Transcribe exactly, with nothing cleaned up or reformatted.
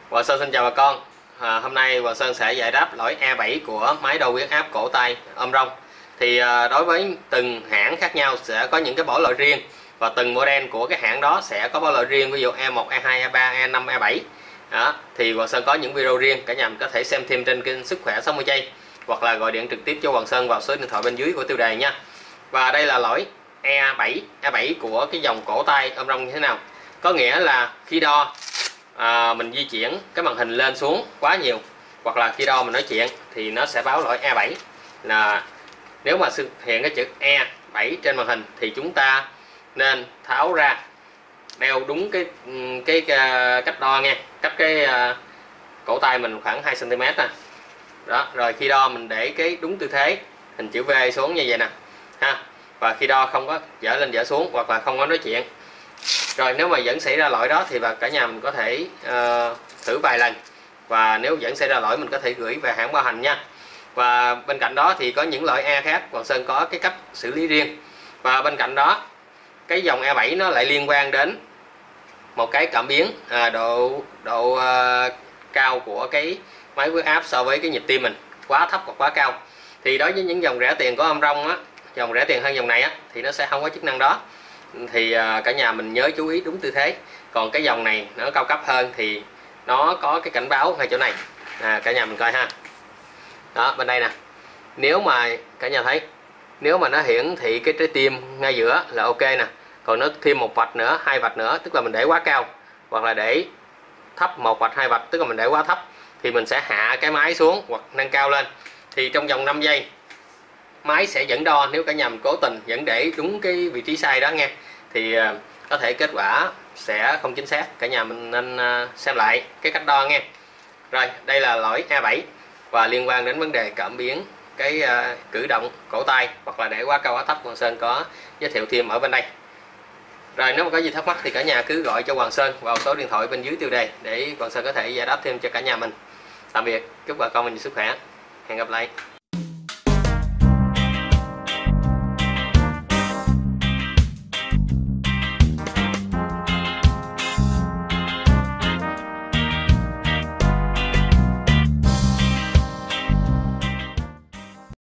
Hoàng Sơn xin chào bà con. À, hôm nay Hoàng Sơn sẽ giải đáp lỗi E bảy của máy đo huyết áp cổ tay ôm rông. Thì à, đối với từng hãng khác nhau sẽ có những cái bỏ lỗi riêng, và từng model của cái hãng đó sẽ có bỏ lỗi riêng, ví dụ E một, E hai, E ba, E năm, E bảy. Đó, thì Hoàng Sơn có những video riêng, cả nhà mình có thể xem thêm trên kênh Sức Khỏe sáu mươi giây, hoặc là gọi điện trực tiếp cho Hoàng Sơn vào số điện thoại bên dưới của tiêu đề nha. Và đây là lỗi E bảy, E bảy của cái dòng cổ tay ôm rông như thế nào? Có nghĩa là khi đo à, mình di chuyển cái màn hình lên xuống quá nhiều, hoặc là khi đo mình nói chuyện thì nó sẽ báo lỗi E bảy. Là nếu mà xuất hiện cái chữ E bảy trên màn hình thì chúng ta nên tháo ra, đeo đúng cái cái, cái cách đo nha, cách cái uh, cổ tay mình khoảng hai xăng ti mét nè. Đó, rồi khi đo mình để cái đúng tư thế hình chữ V xuống như vậy nè ha. Và khi đo không có dở lên dở xuống, hoặc là không có nói chuyện. Rồi nếu mà vẫn xảy ra lỗi đó thì bà cả nhà mình có thể uh, thử vài lần, và nếu vẫn xảy ra lỗi mình có thể gửi về hãng bảo hành nha. Và bên cạnh đó thì có những lỗi E khác, Hoàng Sơn có cái cách xử lý riêng. Và bên cạnh đó cái dòng E bảy nó lại liên quan đến một cái cảm biến à, độ độ uh, cao của cái máy huyết áp so với cái nhịp tim mình quá thấp hoặc quá cao. Thì đối với những dòng rẻ tiền có ôm rông á, dòng rẻ tiền hơn dòng này á, thì nó sẽ không có chức năng đó. Thì à, cả nhà mình nhớ chú ý đúng tư thế. Còn cái dòng này nó cao cấp hơn thì nó có cái cảnh báo ngay chỗ này. À, cả nhà mình coi ha. Đó, bên đây nè. Nếu mà cả nhà thấy, nếu mà nó hiển thị cái trái tim ngay giữa là ok nè. Còn nó thêm một vạch nữa, hai vạch nữa, tức là mình để quá cao, hoặc là để thấp một vạch, hai vạch, tức là mình để quá thấp, thì mình sẽ hạ cái máy xuống hoặc nâng cao lên. Thì trong vòng năm giây máy sẽ vẫn đo, nếu cả nhà mình cố tình vẫn để đúng cái vị trí sai đó nghe, thì uh, có thể kết quả sẽ không chính xác. Cả nhà mình nên uh, xem lại cái cách đo nghe. Rồi, đây là lỗi E bảy và liên quan đến vấn đề cảm biến cái uh, cử động cổ tay, hoặc là để quá cao quá thấp, Hoàng Sơn có giới thiệu thêm ở bên đây. Rồi, nếu mà có gì thắc mắc thì cả nhà cứ gọi cho Hoàng Sơn vào số điện thoại bên dưới tiêu đề để Hoàng Sơn có thể giải đáp thêm cho cả nhà mình. Tạm biệt, chúc bà con mình sức khỏe, hẹn gặp lại.